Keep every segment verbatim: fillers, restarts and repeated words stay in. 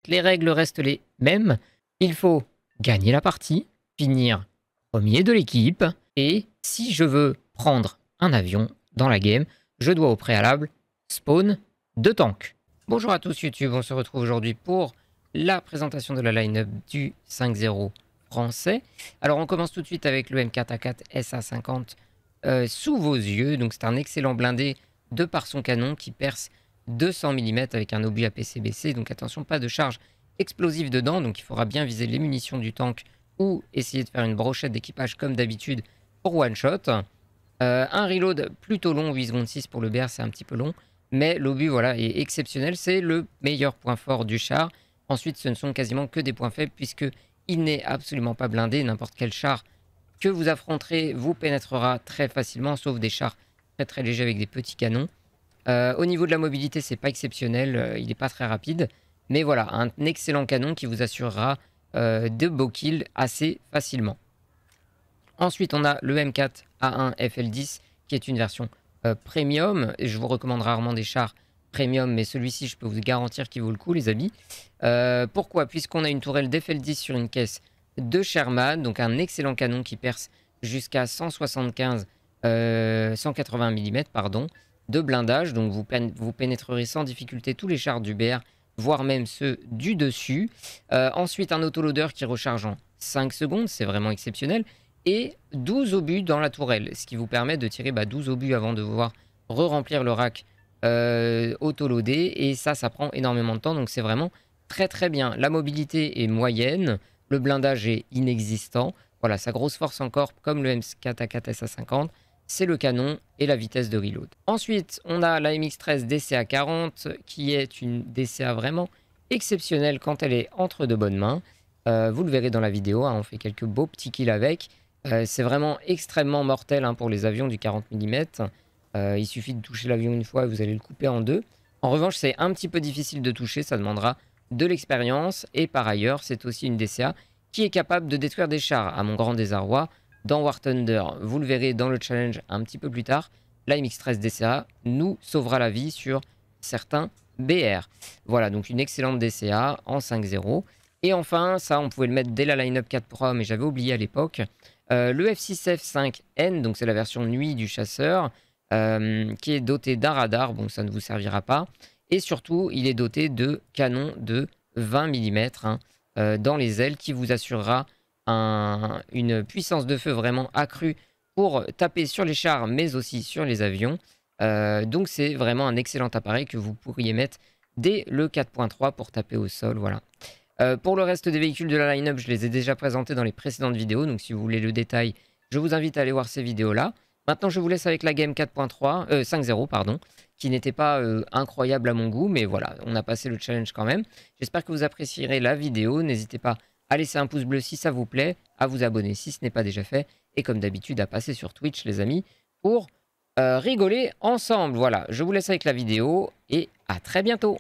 les règles restent les mêmes. Il faut gagner la partie, finir premier de l'équipe. Et si je veux prendre un avion dans la game, je dois au préalable spawn deux tanks. Bonjour à tous YouTube, on se retrouve aujourd'hui pour la présentation de la line-up du cinq zéro français. Alors on commence tout de suite avec le M quatre A quatre S A cinquante euh, sous vos yeux. Donc c'est un excellent blindé de par son canon qui perce deux cents millimètres avec un obus A P C B C. Donc attention, pas de charge explosive dedans, donc il faudra bien viser les munitions du tank ou essayer de faire une brochette d'équipage comme d'habitude pour one shot. Euh, un reload plutôt long, huit secondes six pour le B R, c'est un petit peu long, mais l'obus voilà, est exceptionnel, c'est le meilleur point fort du char. Ensuite, ce ne sont quasiment que des points faibles puisque il n'est absolument pas blindé. N'importe quel char que vous affronterez vous pénétrera très facilement, sauf des chars très très légers avec des petits canons. Euh, au niveau de la mobilité, c'est pas exceptionnel, euh, il n'est pas très rapide, mais voilà, un excellent canon qui vous assurera euh, de beaux kills assez facilement. Ensuite, on a le M quatre A un F L dix qui est une version euh, premium. Et je vous recommande rarement des chars premium, mais celui-ci, je peux vous garantir qu'il vaut le coup, les amis. Euh, pourquoi? Puisqu'on a une tourelle d'F L dix sur une caisse de Sherman, donc un excellent canon qui perce jusqu'à cent soixante-quinze, euh, cent quatre-vingts millimètres pardon, de blindage. Donc vous, vous pénétrerez sans difficulté tous les chars du B R, voire même ceux du dessus. Euh, ensuite, un autoloader qui recharge en cinq secondes, c'est vraiment exceptionnel. Et douze obus dans la tourelle, ce qui vous permet de tirer bah, douze obus avant de pouvoir re-remplir le rack euh, autoloadé. Et ça, ça prend énormément de temps, donc c'est vraiment très très bien. La mobilité est moyenne, le blindage est inexistant. Voilà, sa grosse force encore, comme le M quatre A quatre S A cinquante, c'est le canon et la vitesse de reload. Ensuite, on a la M X treize D C A quarante, qui est une D C A vraiment exceptionnelle quand elle est entre de bonnes mains. Euh, vous le verrez dans la vidéo, hein, on fait quelques beaux petits kills avec. Euh, c'est vraiment extrêmement mortel hein, pour les avions du quarante millimètres. Euh, il suffit de toucher l'avion une fois et vous allez le couper en deux. En revanche, c'est un petit peu difficile de toucher, ça demandera de l'expérience. Et par ailleurs, c'est aussi une D C A qui est capable de détruire des chars, à mon grand désarroi. Dans War Thunder, vous le verrez dans le challenge un petit peu plus tard, la M X treize D C A nous sauvera la vie sur certains B R. Voilà, donc une excellente D C A en cinq zéro. Et enfin, ça, on pouvait le mettre dès la line-up quatre Pro, mais j'avais oublié à l'époque. Euh, le F six F cinq N, donc c'est la version nuit du chasseur, euh, qui est doté d'un radar, bon ça ne vous servira pas. Et surtout, il est doté de canons de vingt millimètres hein, euh, dans les ailes, qui vous assurera un, une puissance de feu vraiment accrue pour taper sur les chars, mais aussi sur les avions. Euh, donc c'est vraiment un excellent appareil que vous pourriez mettre dès le quatre point trois pour taper au sol, voilà. Euh, pour le reste des véhicules de la line-up, je les ai déjà présentés dans les précédentes vidéos. Donc si vous voulez le détail, je vous invite à aller voir ces vidéos-là. Maintenant, je vous laisse avec la game quatre point trois, euh, cinq zéro, pardon, qui n'était pas euh, incroyable à mon goût. Mais voilà, on a passé le challenge quand même. J'espère que vous apprécierez la vidéo. N'hésitez pas à laisser un pouce bleu si ça vous plaît, à vous abonner si ce n'est pas déjà fait. Et comme d'habitude, à passer sur Twitch, les amis, pour euh, rigoler ensemble. Voilà, je vous laisse avec la vidéo et à très bientôt.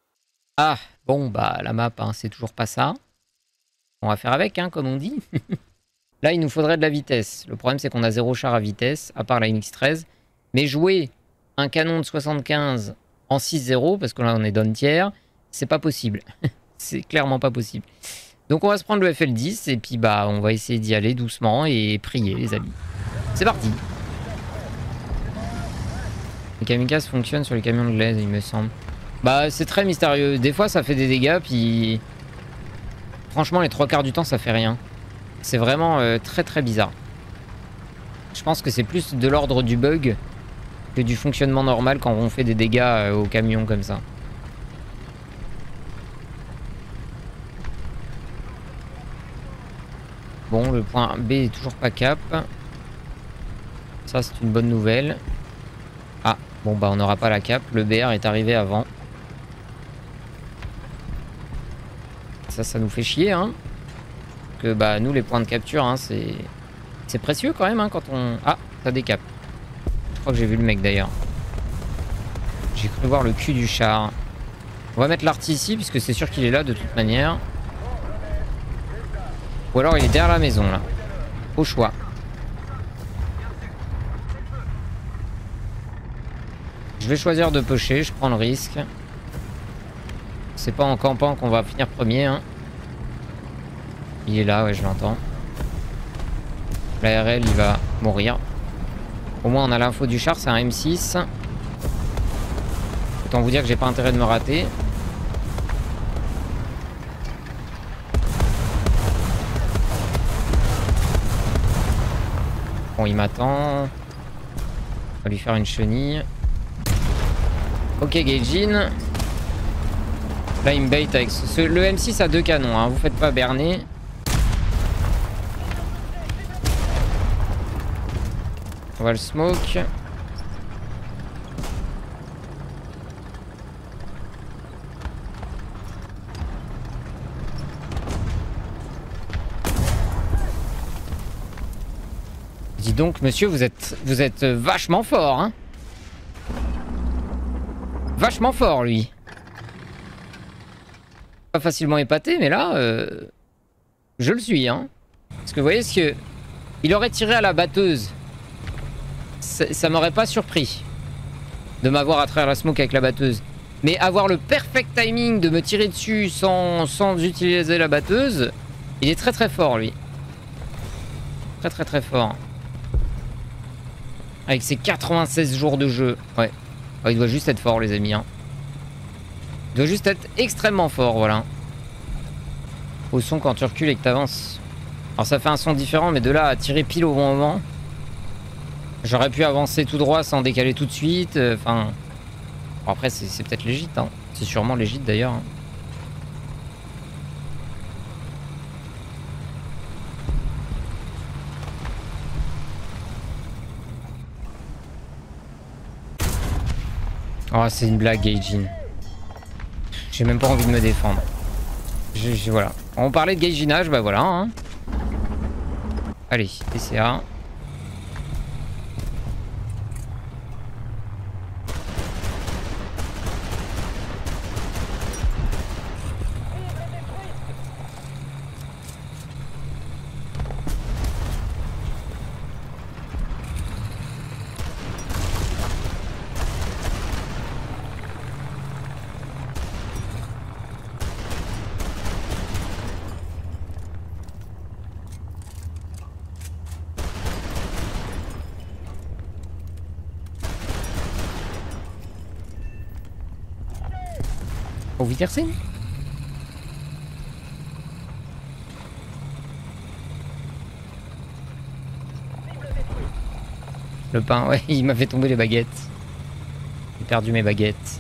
Ah, bon, bah la map, hein, c'est toujours pas ça. On va faire avec, hein, comme on dit. Là, il nous faudrait de la vitesse. Le problème, c'est qu'on a zéro char à vitesse, à part la M X treize. Mais jouer un canon de soixante-quinze en six zéro, parce que là, on est down tiers, c'est pas possible. C'est clairement pas possible. Donc, on va se prendre le F L dix, et puis, bah, on va essayer d'y aller doucement et prier, les amis. C'est parti. Les kamikazes fonctionnent sur les camions de glaise, il me semble. Bah c'est très mystérieux, des fois ça fait des dégâts puis franchement les trois quarts du temps ça fait rien. C'est vraiment euh, très très bizarre. Je pense que c'est plus de l'ordre du bug que du fonctionnement normal quand on fait des dégâts euh, au camion comme ça. Bon, le point B est toujours pas cap. Ça c'est une bonne nouvelle. Ah bon bah on n'aura pas la cap, le B R est arrivé avant. Ça, ça nous fait chier, hein. Que bah nous les points de capture, hein, c'est c'est précieux quand même, hein, quand on. Ah, ça décape. Je crois que j'ai vu le mec d'ailleurs. J'ai cru voir le cul du char. On va mettre l'arty ici puisque c'est sûr qu'il est là de toute manière. Ou alors il est derrière la maison là. Au choix. Je vais choisir de pusher, je prends le risque. c'est pas en campant qu'on va finir premier. Hein. Il est là, ouais, je l'entends. L'A R L, il va mourir. Au moins, on a l'info du char, c'est un M six. Autant vous dire que j'ai pas intérêt de me rater. Bon, il m'attend. On va lui faire une chenille. Ok, Gaijin. Là, il me bait avec ce... ce... Le M six a deux canons, hein. Vous faites pas berner. On va le smoke. Dis donc, monsieur, vous êtes, vous êtes vachement fort, hein. Vachement fort, lui. Pas facilement épaté, mais là, euh, je le suis, hein. Parce que vous voyez, ce que il aurait tiré à la batteuse. Ça, ça m'aurait pas surpris de m'avoir à travers la smoke avec la batteuse. Mais avoir le perfect timing de me tirer dessus sans, sans utiliser la batteuse, il est très très fort, lui. Très très très fort. Avec ses quatre-vingt-seize jours de jeu. Ouais. Oh, il doit juste être fort, les amis. Hein. Il doit juste être extrêmement fort, voilà. Au son quand tu recules et que tu avances. Alors ça fait un son différent, mais de là à tirer pile au bon moment. J'aurais pu avancer tout droit sans décaler tout de suite. Enfin. Euh, bon, après, c'est peut-être légit. Hein. C'est sûrement légit d'ailleurs. Hein. Oh, c'est une blague, Gaijin. J'ai même pas envie de me défendre. Je, je, voilà. On parlait de Gaijinage, bah voilà. Hein. Allez, T C A. Au Wittersen. Le pain, ouais, il m'a fait tomber les baguettes. J'ai perdu mes baguettes.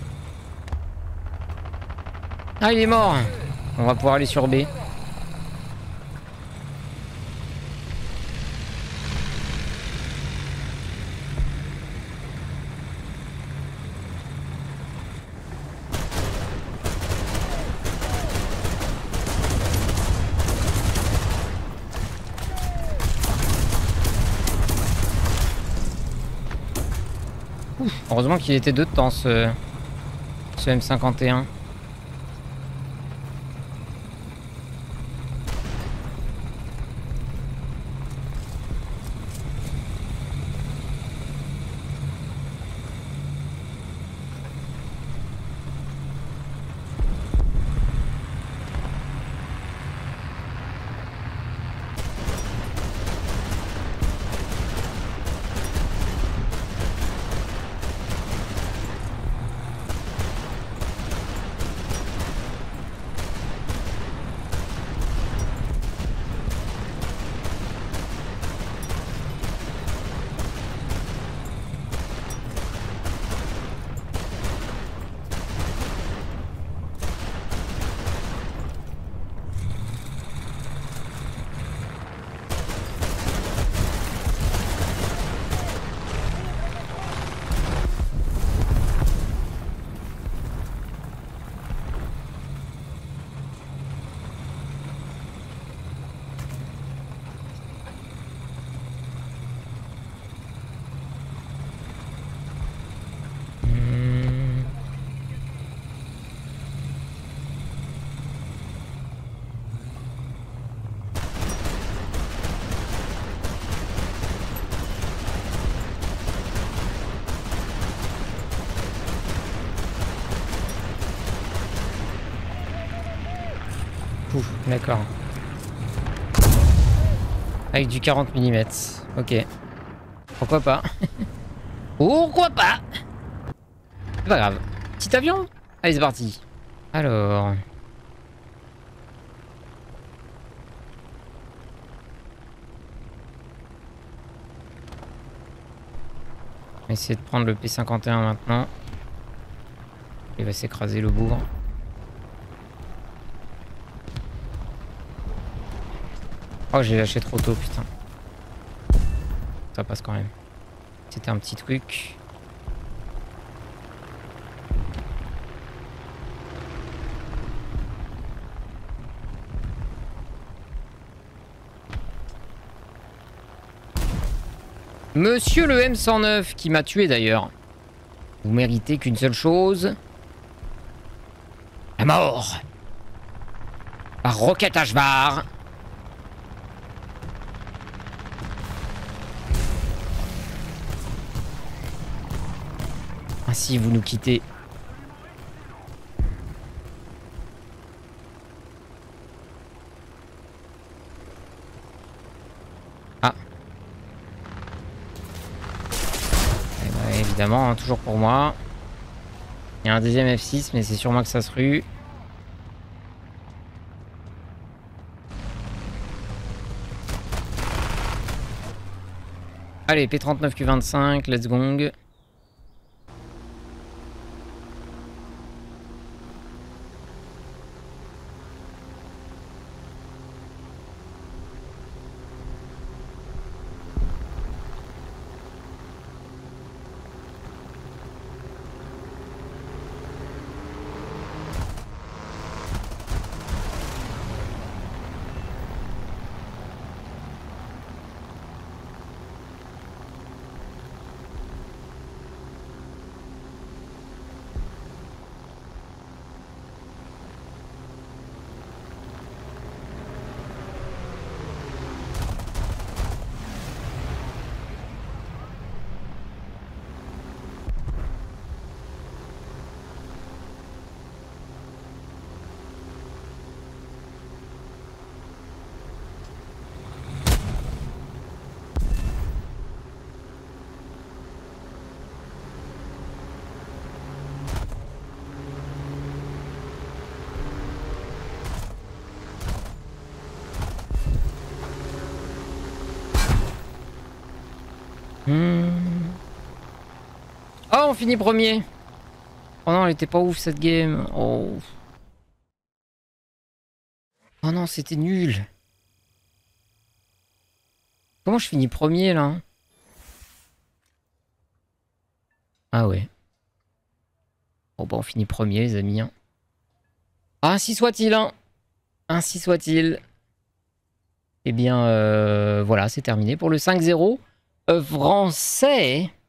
Ah, il est mort. On va pouvoir aller sur B. Heureusement qu'il était deux de temps ce, ce M cinquante et un. Ouf, d'accord. Avec du quarante millimètres. Ok. Pourquoi pas. Pourquoi pas. C'est pas grave. Petit avion. Allez, c'est parti. Alors... On va essayer de prendre le P cinquante et un maintenant. Il va s'écraser le bourg. Oh, j'ai lâché trop tôt, putain. Ça passe quand même. C'était un petit truc. Monsieur le M cent neuf qui m'a tué d'ailleurs. Vous méritez qu'une seule chose. La mort. Par roquette à cheval. Ainsi vous nous quittez. Ah. Eh ben, évidemment, hein, toujours pour moi. Il y a un deuxième F six, mais c'est sûrement que ça se rue. Allez, P trente-neuf Q vingt-cinq, let's gong. Hmm. Oh, on finit premier. Oh non, elle était pas ouf cette game. Oh, oh non, c'était nul. Comment je finis premier là? Ah ouais. Bon bah on finit premier les amis. Hein. Ainsi soit-il. Hein. Ainsi soit-il. Eh bien euh, voilà, c'est terminé pour le cinq zéro euh, français.